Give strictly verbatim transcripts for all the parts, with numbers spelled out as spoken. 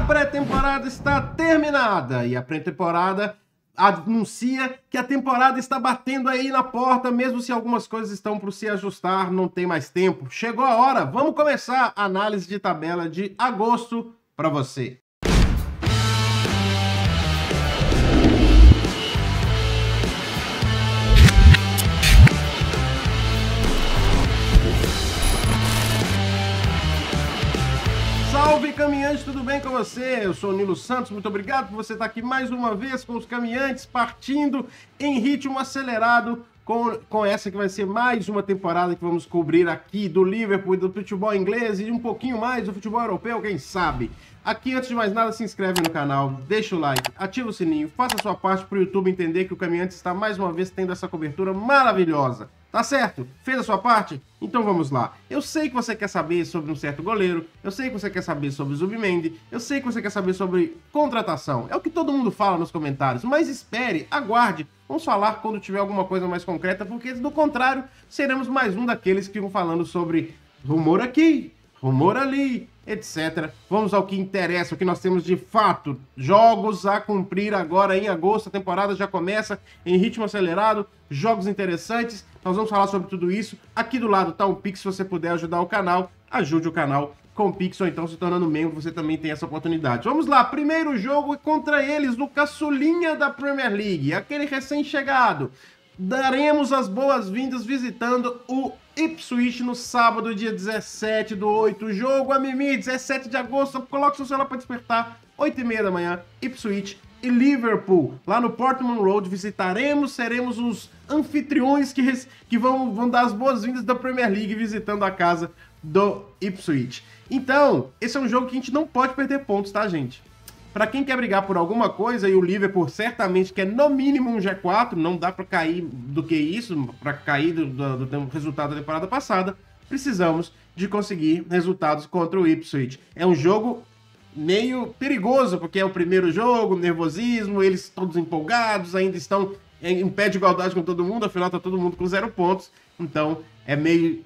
pré-temporada está terminada e a pré-temporada anuncia que a temporada está batendo aí na porta, mesmo se algumas coisas estão por se ajustar, não tem mais tempo. Chegou a hora, vamos começar a análise de tabela de agosto para você. Salve, caminhante, tudo bem com você? Eu sou o Nilo Santos, muito obrigado por você estar aqui mais uma vez com os caminhantes, partindo em ritmo acelerado com, com essa que vai ser mais uma temporada que vamos cobrir aqui do Liverpool e do futebol inglês e um pouquinho mais do futebol europeu, quem sabe? Aqui, antes de mais nada, se inscreve no canal, deixa o like, ativa o sininho, faça a sua parte para o YouTube entender que o Caminhante está mais uma vez tendo essa cobertura maravilhosa. Tá certo? Fez a sua parte? Então vamos lá. Eu sei que você quer saber sobre um certo goleiro, eu sei que você quer saber sobre o Zubimendi, eu sei que você quer saber sobre contratação. É o que todo mundo fala nos comentários, mas espere, aguarde. Vamos falar quando tiver alguma coisa mais concreta, porque do contrário, seremos mais um daqueles que ficam falando sobre rumor aqui, rumor ali, etcétera. Vamos ao que interessa, o que nós temos de fato. Jogos a cumprir agora em agosto, a temporada já começa em ritmo acelerado, jogos interessantes. Nós vamos falar sobre tudo isso. Aqui do lado tá um Pix, se você puder ajudar o canal, ajude o canal com o Pix ou então se tornando membro, você também tem essa oportunidade. Vamos lá, primeiro jogo é contra eles, no caçulinha da Premier League, aquele recém-chegado. Daremos as boas-vindas visitando o Ipswich no sábado, dia dezessete do oito. Jogo a Mimi, dezessete de agosto. Coloque seu celular para despertar. oito e meia da manhã, Ipswich e Liverpool. Lá no Portman Road visitaremos, seremos os anfitriões que, que vão, vão dar as boas-vindas da Premier League visitando a casa do Ipswich. Então, esse é um jogo que a gente não pode perder pontos, tá, gente? Para quem quer brigar por alguma coisa, e o Liverpool certamente quer no mínimo um G quatro, não dá para cair do que isso, para cair do, do, do resultado da temporada passada, precisamos de conseguir resultados contra o Ipswich. É um jogo meio perigoso, porque é o primeiro jogo, nervosismo, eles todos empolgados, ainda estão em pé de igualdade com todo mundo, afinal tá todo mundo com zero pontos, então é meio,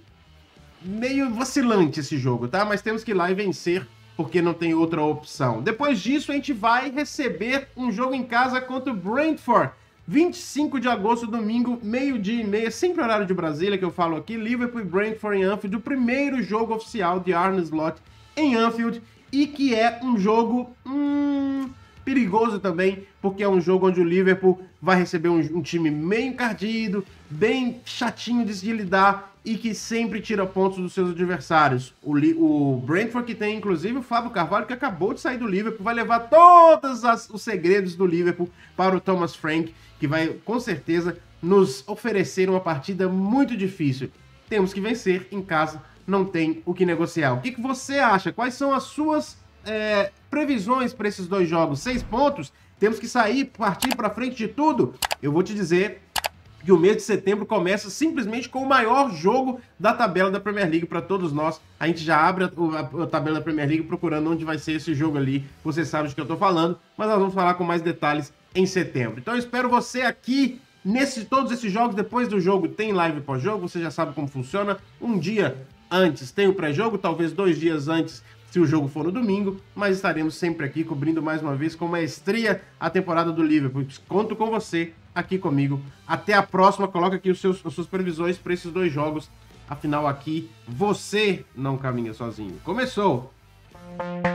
meio vacilante esse jogo, tá? Mas temos que ir lá e vencer, porque não tem outra opção. Depois disso, a gente vai receber um jogo em casa contra o Brentford, vinte e cinco de agosto, domingo, meio-dia e meia, sempre horário de Brasília, que eu falo aqui, Liverpool e Brentford em Anfield, o primeiro jogo oficial de Arne Slot em Anfield, e que é um jogo hum, perigoso também, porque é um jogo onde o Liverpool vai receber um, um time meio encardido, bem chatinho de se lidar, e que sempre tira pontos dos seus adversários. O, o Brentford, que tem inclusive o Fábio Carvalho, que acabou de sair do Liverpool, vai levar todos as, os segredos do Liverpool para o Thomas Frank, que vai com certeza nos oferecer uma partida muito difícil. Temos que vencer em casa, não tem o que negociar. O que, que você acha? Quais são as suas é, previsões para esses dois jogos? Seis pontos? Temos que sair, partir para frente de tudo? Eu vou te dizer que o mês de setembro começa simplesmente com o maior jogo da tabela da Premier League para todos nós. A gente já abre a, a, a tabela da Premier League procurando onde vai ser esse jogo ali. Você sabe de que eu estou falando, mas nós vamos falar com mais detalhes em setembro. Então eu espero você aqui nesse todos esses jogos. Depois do jogo tem live pós-jogo, você já sabe como funciona. Um dia antes tem o pré-jogo, talvez dois dias antes se o jogo for no domingo, mas estaremos sempre aqui cobrindo mais uma vez com maestria a temporada do Liverpool. Conto com você aqui comigo. Até a próxima. Coloca aqui os seus, as suas previsões para esses dois jogos. Afinal, aqui você não caminha sozinho. Começou!